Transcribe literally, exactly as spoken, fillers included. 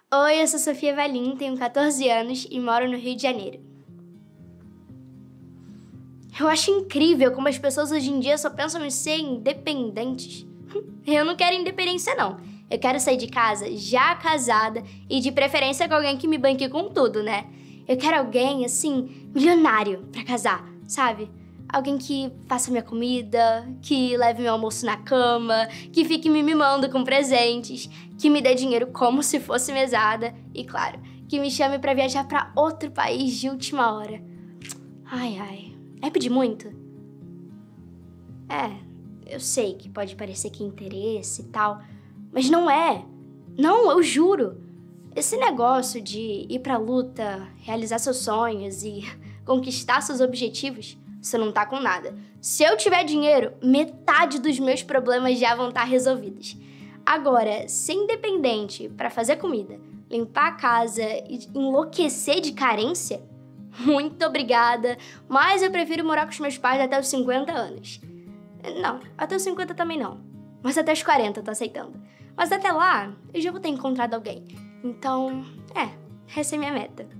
Oi, eu sou Sofia Valim, tenho quatorze anos e moro no Rio de Janeiro. Eu acho incrível como as pessoas hoje em dia só pensam em ser independentes. Eu não quero independência, não. Eu quero sair de casa já casada e de preferência com alguém que me banque com tudo, né? Eu quero alguém, assim, milionário pra casar, sabe? Alguém que faça minha comida, que leve meu almoço na cama, que fique me mimando com presentes, que me dê dinheiro como se fosse mesada e, claro, que me chame pra viajar pra outro país de última hora. Ai, ai. É pedir muito? É, eu sei que pode parecer que é interesse e tal, mas não é. Não, eu juro. Esse negócio de ir pra luta, realizar seus sonhos e conquistar seus objetivos, você não tá com nada. Se eu tiver dinheiro, metade dos meus problemas já vão estar resolvidos. Agora, ser independente pra fazer comida, limpar a casa e enlouquecer de carência? Muito obrigada, mas eu prefiro morar com os meus pais até os cinquenta anos. Não, até os cinquenta também não. Mas até os quarenta eu tô aceitando. Mas até lá, eu já vou ter encontrado alguém. Então, é, essa é minha meta.